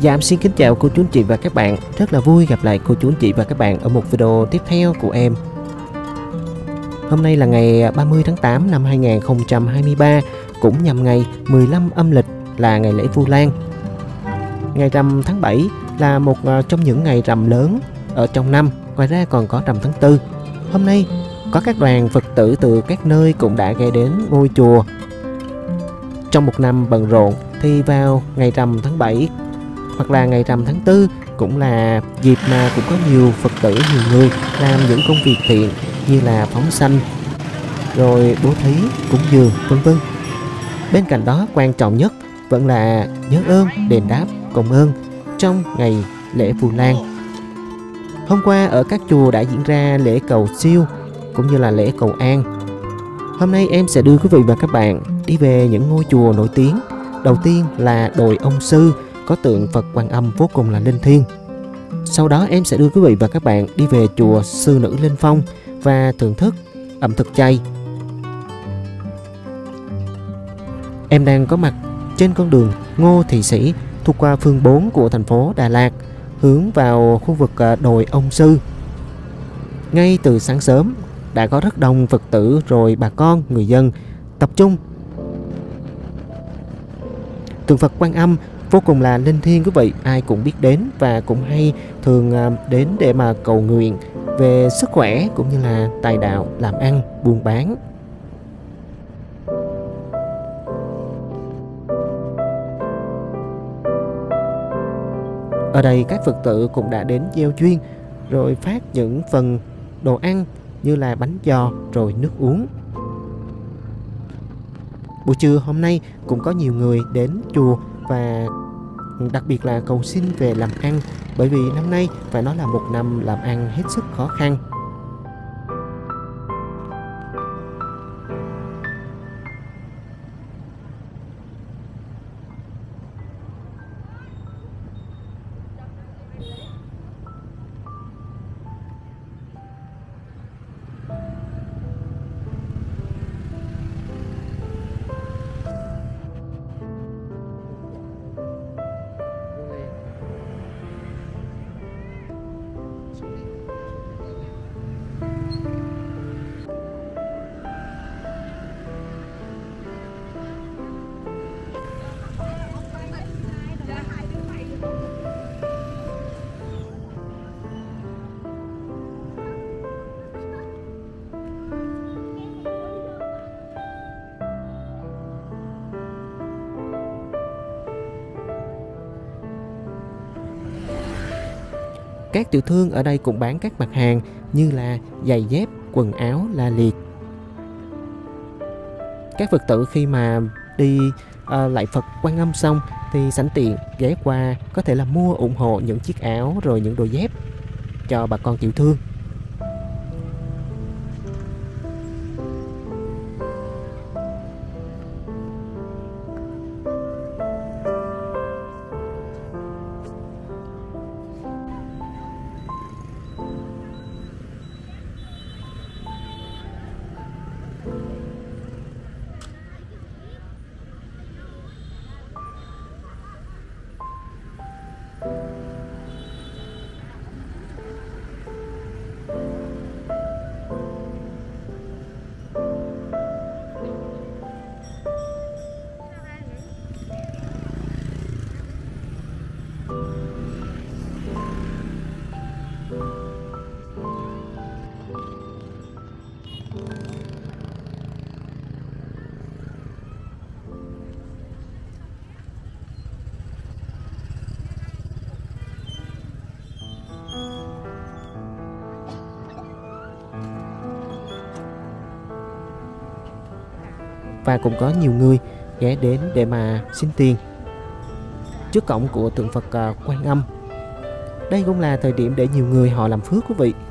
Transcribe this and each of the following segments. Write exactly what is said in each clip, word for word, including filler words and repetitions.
Dạ, xin kính chào cô chú anh chị và các bạn. Rất là vui gặp lại cô chú anh chị và các bạn ở một video tiếp theo của em. Hôm nay là ngày ba mươi tháng tám năm hai nghìn không trăm hai mươi ba, cũng nhằm ngày mười lăm âm lịch là ngày lễ Vu Lan. Ngày rằm tháng bảy là một trong những ngày rằm lớn ở trong năm, ngoài ra còn có rằm tháng tư. Hôm nay có các đoàn Phật tử từ các nơi cũng đã ghé đến ngôi chùa. Trong một năm bận rộn thì vào ngày rằm tháng bảy hoặc là ngày rằm tháng tư cũng là dịp mà cũng có nhiều Phật tử, nhiều người làm những công việc thiện như là phóng sanh, rồi bố thí, cúng dường, vân vân. Bên cạnh đó, quan trọng nhất vẫn là nhớ ơn, đền đáp, công ơn trong ngày lễ Vu Lan. Hôm qua ở các chùa đã diễn ra lễ cầu siêu cũng như là lễ cầu an. Hôm nay em sẽ đưa quý vị và các bạn đi về những ngôi chùa nổi tiếng. Đầu tiên là đồi Ông Sư, có tượng Phật Quan Âm vô cùng là linh thiêng. Sau đó em sẽ đưa quý vị và các bạn đi về chùa Sư Nữ Linh Phong và thưởng thức ẩm thực chay. Em đang có mặt trên con đường Ngô Thị Sĩ thuộc qua phường bốn của thành phố Đà Lạt, hướng vào khu vực đồi Ông Sư. Ngay từ sáng sớm đã có rất đông Phật tử rồi bà con, người dân tập trung. Tượng Phật Quan Âm vô cùng là linh thiêng quý vị, ai cũng biết đến và cũng hay thường đến để mà cầu nguyện về sức khỏe cũng như là tài đạo, làm ăn, buôn bán. Ở đây các Phật tử cũng đã đến gieo duyên rồi phát những phần đồ ăn như là bánh giò rồi nước uống. Buổi trưa hôm nay cũng có nhiều người đến chùa và đặc biệt là cầu xin về làm ăn, bởi vì năm nay phải nói là một năm làm ăn hết sức khó khăn. Các tiểu thương ở đây cũng bán các mặt hàng như là giày dép, quần áo, la liệt. Các Phật tử khi mà đi uh, lại Phật Quan Âm xong thì sẵn tiện ghé qua có thể là mua ủng hộ những chiếc áo rồi những đôi dép cho bà con tiểu thương. Và cũng có nhiều người ghé đến để mà xin tiền trước cổng của tượng Phật Quan Âm. Đây cũng là thời điểm để nhiều người họ làm phước quý vị.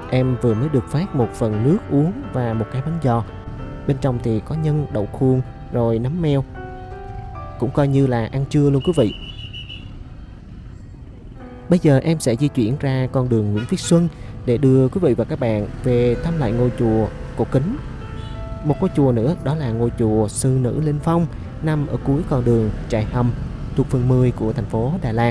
em vừa mới được phát một phần nước uống và một cái bánh giò. Bên trong thì có nhân, đậu khuôn, rồi nấm meo. Cũng coi như là ăn trưa luôn quý vị. Bây giờ em sẽ di chuyển ra con đường Nguyễn Viết Xuân để đưa quý vị và các bạn về thăm lại ngôi chùa cổ kính. Một ngôi chùa nữa đó là ngôi chùa Sư Nữ Linh Phong, nằm ở cuối con đường Trại Hầm thuộc phường mười của thành phố Đà Lạt.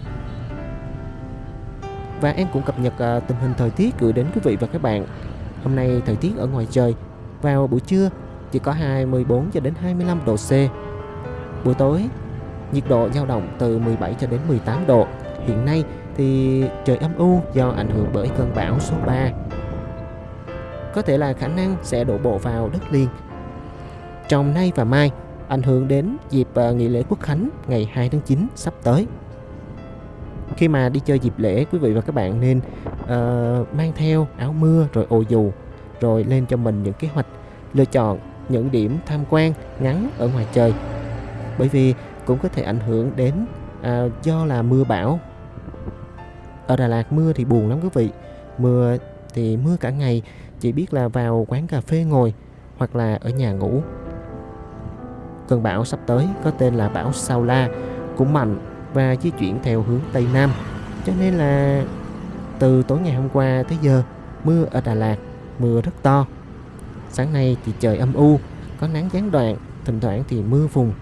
Và em cũng cập nhật uh, tình hình thời tiết gửi đến quý vị và các bạn. Hôm nay thời tiết ở ngoài trời vào buổi trưa chỉ có hai mươi bốn cho đến hai mươi lăm độ C. Buổi tối nhiệt độ dao động từ mười bảy cho đến mười tám độ. Hiện nay thì trời âm u do ảnh hưởng bởi cơn bão số ba. Có thể là khả năng sẽ đổ bộ vào đất liền trong nay và mai, ảnh hưởng đến dịp uh, nghỉ lễ Quốc Khánh ngày hai tháng chín sắp tới. Khi mà đi chơi dịp lễ, quý vị và các bạn nên uh, mang theo áo mưa rồi ô dù, rồi lên cho mình những kế hoạch lựa chọn những điểm tham quan ngắn ở ngoài trời, bởi vì cũng có thể ảnh hưởng đến uh, do là mưa bão. Ở Đà Lạt mưa thì buồn lắm quý vị, mưa thì mưa cả ngày, chỉ biết là vào quán cà phê ngồi hoặc là ở nhà ngủ. Cơn bão sắp tới có tên là bão Sao La, cũng mạnh và di chuyển theo hướng Tây Nam. Cho nên là từ tối ngày hôm qua tới giờ, mưa ở Đà Lạt, mưa rất to. Sáng nay thì trời âm u, có nắng gián đoạn, thỉnh thoảng thì mưa phùn.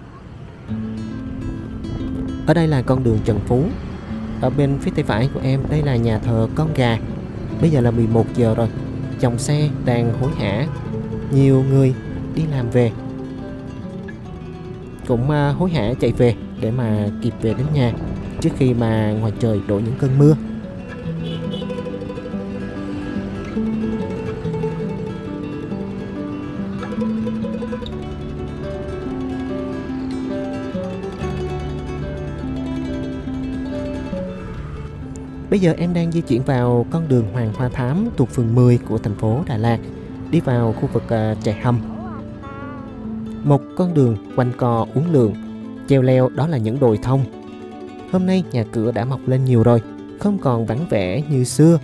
Ở đây là con đường Trần Phú. Ở bên phía tay phải của em, đây là nhà thờ Con Gà. Bây giờ là mười một giờ rồi, dòng xe đang hối hả, nhiều người đi làm về cũng hối hả chạy về để mà kịp về đến nhà trước khi mà ngoài trời đổ những cơn mưa. Bây giờ em đang di chuyển vào con đường Hoàng Hoa Thám thuộc phường mười của thành phố Đà Lạt, đi vào khu vực uh, Trại Hầm. Một con đường quanh co uốn lượn, treo leo đó là những đồi thông. Hôm nay nhà cửa đã mọc lên nhiều rồi, không còn vắng vẻ như xưa.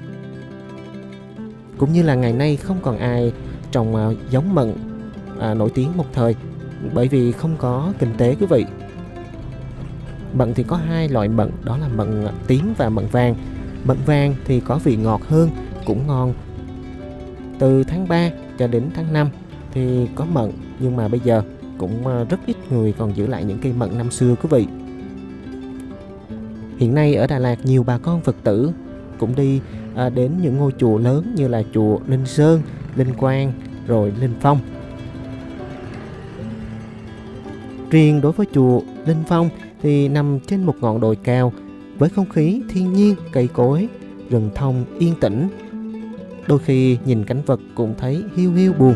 Cũng như là ngày nay không còn ai trồng uh, giống mận uh, nổi tiếng một thời, bởi vì không có kinh tế quý vị. Mận thì có hai loại mận, đó là mận tím và mận vàng. Mận vàng thì có vị ngọt hơn, cũng ngon. Từ tháng ba cho đến tháng năm thì có mận, nhưng mà bây giờ cũng rất ít người còn giữ lại những cây mận năm xưa quý vị. Hiện nay ở Đà Lạt nhiều bà con Phật tử cũng đi à, đến những ngôi chùa lớn như là chùa Linh Sơn, Linh Quang, rồi Linh Phong. Riêng đối với chùa Linh Phong thì nằm trên một ngọn đồi cao với không khí thiên nhiên, cây cối, rừng thông yên tĩnh. Đôi khi nhìn cảnh vật cũng thấy hiu hiu buồn.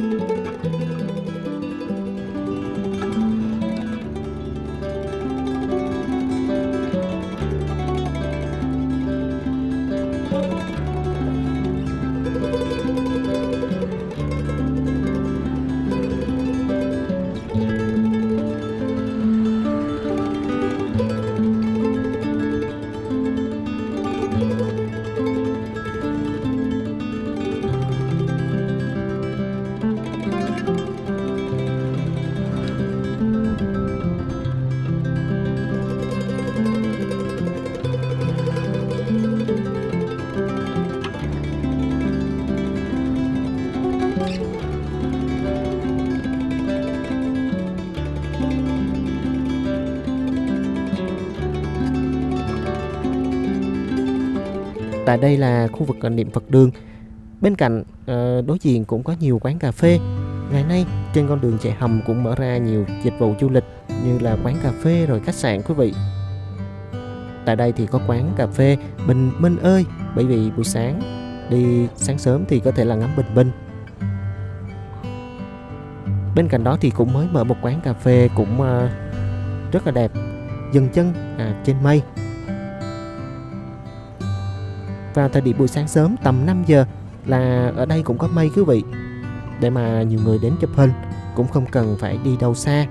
Tại đây là khu vực niệm Phật đường. Bên cạnh uh, đối diện cũng có nhiều quán cà phê. Ngày nay trên con đường Trại Hầm cũng mở ra nhiều dịch vụ du lịch như là quán cà phê rồi khách sạn quý vị. Tại đây thì có quán cà phê Bình Minh ơi, bởi vì buổi sáng đi sáng sớm thì có thể là ngắm bình minh. Bên cạnh đó thì cũng mới mở một quán cà phê cũng uh, rất là đẹp, dừng chân à, trên mây. Vào thời điểm buổi sáng sớm tầm năm giờ là ở đây cũng có mây quý vị, để mà nhiều người đến chụp hình, cũng không cần phải đi đâu xa.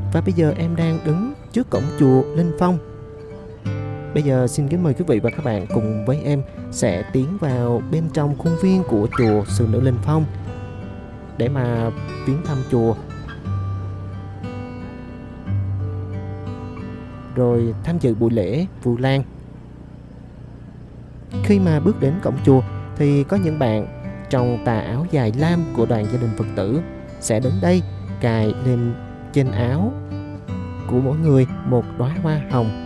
Và bây giờ em đang đứng trước cổng chùa Linh Phong. Bây giờ xin kính mời quý vị và các bạn cùng với em sẽ tiến vào bên trong khuôn viên của chùa Sư Nữ Linh Phong để mà viếng thăm chùa, rồi tham dự buổi lễ Vu Lan. Khi mà bước đến cổng chùa thì có những bạn trong tà áo dài lam của đoàn gia đình Phật tử sẽ đến đây cài lên trên áo của mỗi người một đóa hoa hồng.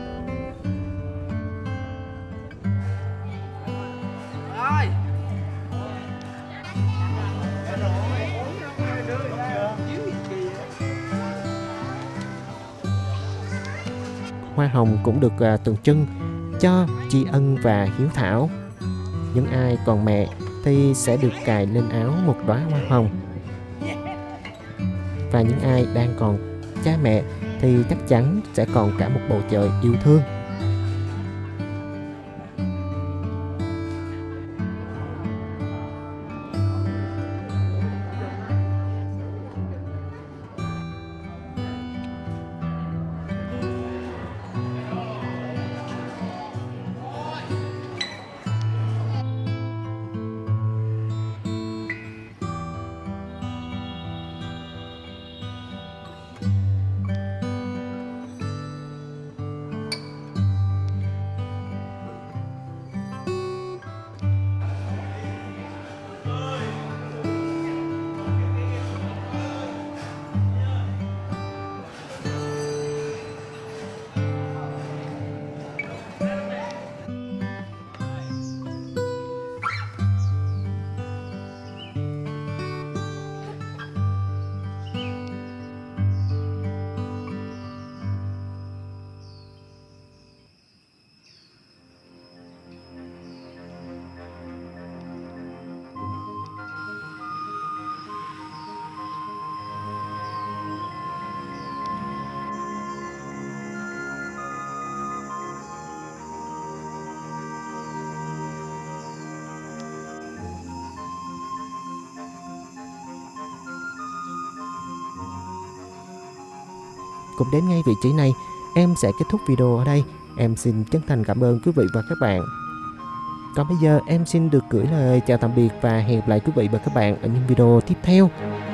Hoa hồng cũng được uh, tượng trưng cho tri ân và hiếu thảo. Những ai còn mẹ thì sẽ được cài lên áo một đóa hoa hồng. Và những ai đang còn cha mẹ thì chắc chắn sẽ còn cả một bầu trời yêu thương. Cũng đến ngay vị trí này, em sẽ kết thúc video ở đây. Em xin chân thành cảm ơn quý vị và các bạn. Còn bây giờ em xin được gửi lời chào tạm biệt và hẹn gặp lại quý vị và các bạn ở những video tiếp theo.